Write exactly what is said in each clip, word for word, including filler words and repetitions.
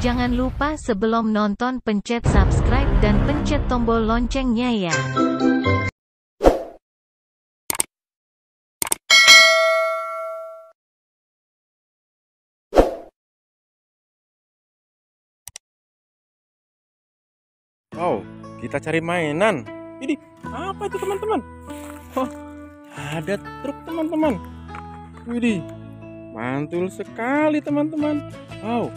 Jangan lupa sebelum nonton pencet subscribe dan pencet tombol loncengnya ya. Wow, kita cari mainan. Ini apa itu teman-teman? Oh, ada truk teman-teman. Widih, mantul sekali teman-teman. Wow,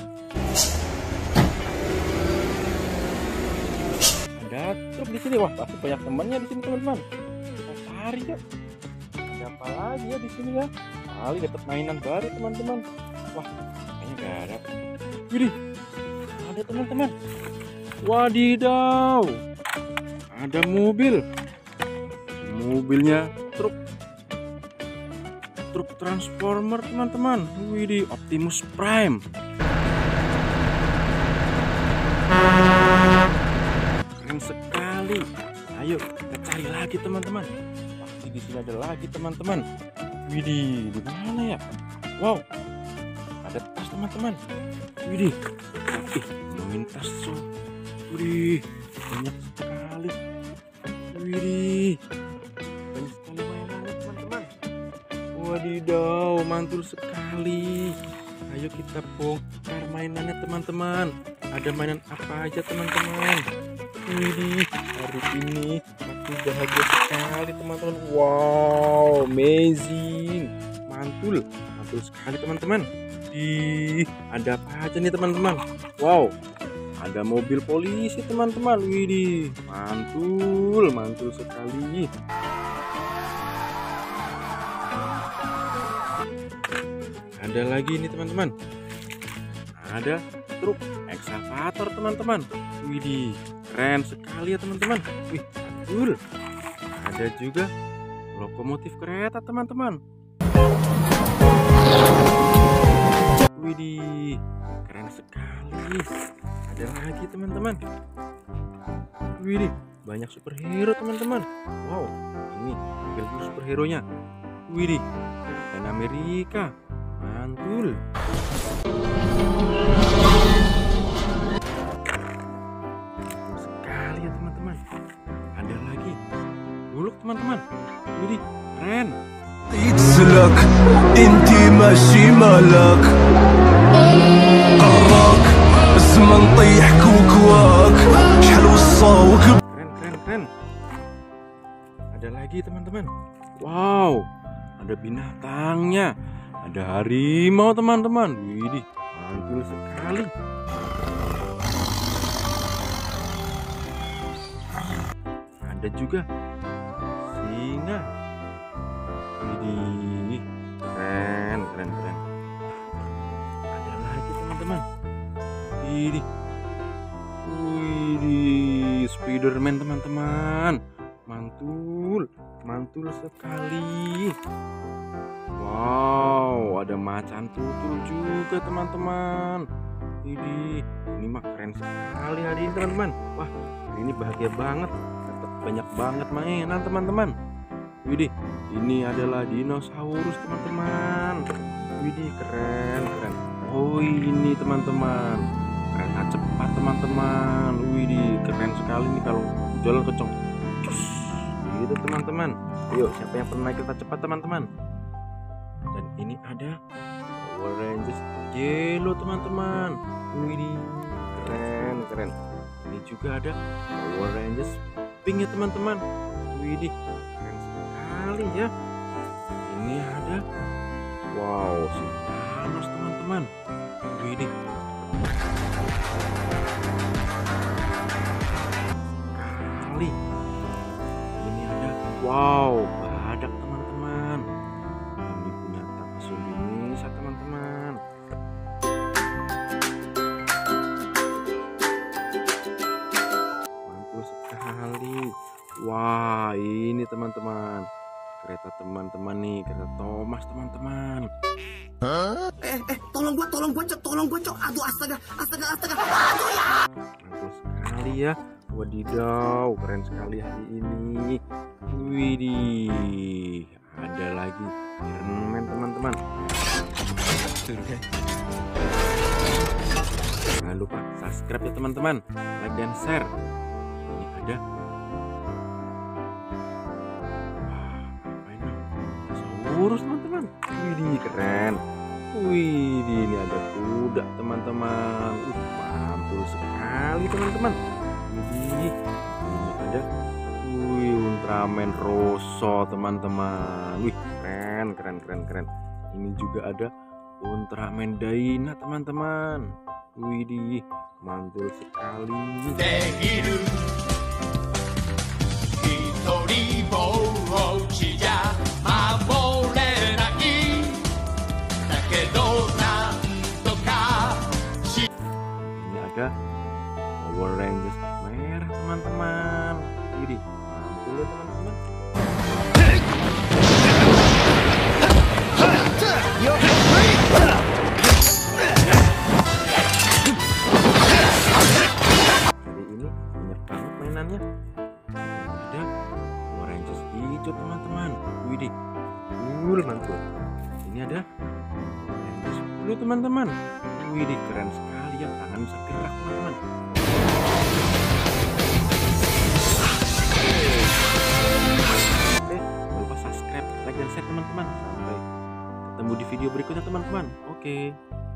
ada truk di sini. Wah, pasti banyak temannya di sini teman-teman. Kita cari ya. Ada apa lagi ya di sini ya? Kali dapat mainan baru teman-teman. Wah, kayaknya gak ada. Widih, ada teman-teman. Wadidaw, ada mobil. Mobilnya truk truk transformer teman-teman. Widih, Optimus Prime. Keren sekali. Ayo kita cari lagi teman-teman. Pasti di sini ada lagi teman-teman. Widih, di mana ya? Wow, ada tas teman-teman. Widih, ih, ngomongin tas so. Widih, banyak sekali. Widih, banyak sekali mainannya teman-teman. Wadidaw, mantul sekali. Ayo kita bongkar mainannya teman-teman. Ada mainan apa aja teman-teman? Widih, hari ini aku bahagia sekali teman-teman. Wow, amazing, mantul, mantul sekali teman-teman. Ih, ada apa aja nih teman-teman? Wow, ada mobil polisi teman-teman. Widih, mantul, mantul sekali. Ada lagi nih teman-teman. Ada truk ekskavator teman-teman. Widih, keren sekali ya teman-teman. Wih, mantul. Ada juga lokomotif kereta teman-teman. Widih, keren sekali. Ada lagi teman-teman. Widih, banyak superhero teman-teman. Wow, ini mobil superhero nya. Widih, Captain Amerika, mantul. Mantul sekali ya teman-teman. Ada lagi buluk teman-teman. Widih, keren. يتسلك انتي ماشي مالك قراك الزمن طيح كوكواك شحال وصاوك. Keren keren keren. Ada lagi teman-teman. Wow, ada binatangnya. Ada harimau teman-teman. Widih, mantul sekali. Ada juga singa. Widih, keren, keren, keren. Ada lagi teman-teman. Widih, widih, Spiderman teman-teman. Mantul, mantul sekali. Wow, ada macan tutul juga teman-teman. Widih, ini mah keren sekali hari ini teman-teman. Wah, hari ini bahagia banget. Dapat banyak banget mainan teman-teman. Widih, ini adalah dinosaurus teman-teman. Widih, keren keren. Oh, ini teman-teman, kereta cepat teman-teman. Widih, keren sekali nih kalau jalan kenceng. Cus, gitu teman-teman. Ayo, siapa yang pernah naik kereta cepat teman-teman? Dan ini ada Power Rangers Yellow teman-teman. Widih, keren keren. Ini juga ada Power Rangers Pink ya teman-teman. Widih, kali ya. Ini ada wow, si Thanos teman-teman. Widih, kali. Ini ada wow, badak teman-teman. Ini binatang asli Indonesia teman-teman. Mantul sekali. Wah, ini teman-teman, kereta teman-teman nih, kereta Thomas teman-teman. Hah? Eh, eh, tolong gua, tolong gua, cok, tolong gua, cok. Aduh, astaga, astaga, astaga. Aduh ya. Mantul sekali ya. Wadidaw, keren sekali hari ini. Widih, ada lagi Iron Man teman-teman. Jangan lupa subscribe ya teman-teman, like dan share. Ini ada, wah, apa ini? Dinosaurus teman-teman. Widih, keren. Wih, ini ada kuda teman-teman. Uh, mantul sekali teman-teman. Widih, ini ada, wih, Ultraman Rosso teman-teman. Wih, keren, keren, keren, keren. Ini juga ada Ultraman Dyna teman-teman. Widih, mantul sekali. できる一人ぼっちじゃ守れないだけどなんとかし Ini ada Power Rangers merah teman-teman. Widih, mantul ya teman-teman. Hari ini banyak banget mainannya. Ada Power Rangers hijau teman-teman. Widih, cool mantul. Ini ada Power Rangers blue teman-teman. Widih, keren sekali ya, tangan bisa gerak teman-teman. Oke, jangan lupa subscribe, like dan share teman-teman. Sampai ketemu di video berikutnya teman-teman. Oke.